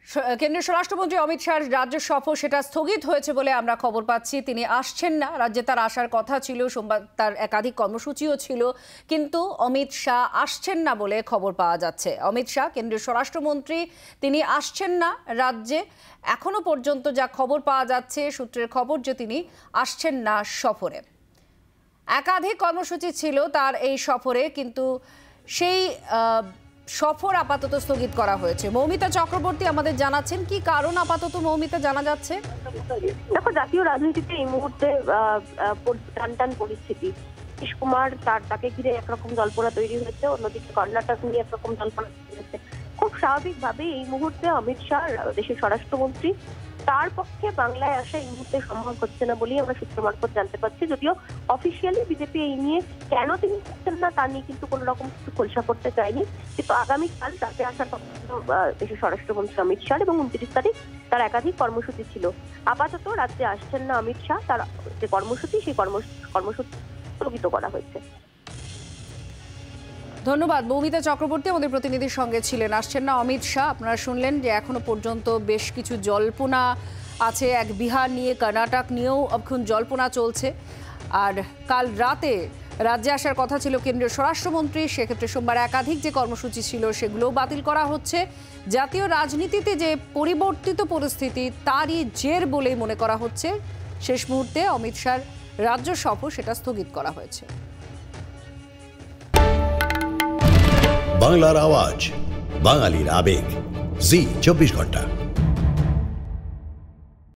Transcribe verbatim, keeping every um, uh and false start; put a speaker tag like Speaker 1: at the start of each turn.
Speaker 1: কেন্দ্রীয় স্বরাষ্ট্রমন্ত্রী অমিত শাহর রাজ্য সফর সেটা স্থগিত হয়েছে বলে আমরা খবর পাচ্ছি। তিনি আসছেন না, রাজ্যে তার আসার কথা ছিল, সোমবার তার একাধিক কর্মসূচিও ছিল, কিন্তু অমিত শাহ আসছেন না বলে খবর পাওয়া যাচ্ছে। অমিত শাহ কেন্দ্রীয় স্বরাষ্ট্রমন্ত্রী, তিনি আসছেন না রাজ্যে। এখনো পর্যন্ত যা খবর পাওয়া যাচ্ছে, সূত্রের খবর যে তিনি আসছেন না সফরে। একাধিক কর্মসূচি ছিল তার এই সফরে, কিন্তু সেই সফর আপাতত স্থগিত করা হয়েছে। মৌমিতা চক্রবর্তী আমাদের জানাচ্ছেন কি কারণ আপাতত। মৌমিতা, জানা যাচ্ছে?
Speaker 2: দেখো, জাতীয় রাজনীতিতে এই মুহূর্তে টান টান পরিস্থিতি। নীতিশ কুমার তার তাকে ঘিরে একরকম জল্পনা তৈরি হয়েছে, অন্যদিকে কর্ণাটক নিয়ে একরকম জল্পনা তৈরি হয়েছে। খুব স্বাভাবিকভাবে এই মুহূর্তে অমিত শাহ দেশের স্বরাষ্ট্রমন্ত্রী, তার পক্ষে বাংলায় আসা এই মুহূর্তে সম্ভব হচ্ছে না বলেই আমরা সূত্র মারফত জানতে পারছি। যদিও অফিসিয়ালি বিজেপি এই নিয়ে কেন তিনি করছেন না তা নিয়ে কিন্তু কোনো রকম কিছু খোলসা করতে চায়নি, কিন্তু আগামীকাল তাকে আসার দেশের স্বরাষ্ট্রমন্ত্রী অমিত শাহ এবং উনত্রিশ তারিখ তার একাধিক কর্মসূচি ছিল। আপাতত রাজ্যে আসছেন না অমিত শাহ, তার যে কর্মসূচি সেই কর্মসূচি স্থগিত করা হয়েছে।
Speaker 1: ধন্যবাদ। মৌমিতা চক্রবর্তী আমাদের প্রতিনিধির সঙ্গে ছিলেন। আসছেন না অমিত শাহ। আপনারা শুনলেন যে এখনো পর্যন্ত বেশ কিছু জল্পনা আছে, এক বিহার নিয়ে, কর্ণাটক নিয়েও এখন জল্পনা চলছে। আর কাল রাতে রাজ্যে আসার কথা ছিল কেন্দ্রীয় স্বরাষ্ট্রমন্ত্রী, সেক্ষেত্রে সোমবার একাধিক যে কর্মসূচি ছিল সেগুলোও বাতিল করা হচ্ছে। জাতীয় রাজনীতিতে যে পরিবর্তিত পরিস্থিতি, তারই জের বলেই মনে করা হচ্ছে শেষ মুহূর্তে অমিত শাহর রাজ্য সফর সেটা স্থগিত করা হয়েছে।
Speaker 3: বাংলার আওয়াজ, বাঙালির আবেগ, জি চব্বিশ ঘন্টা।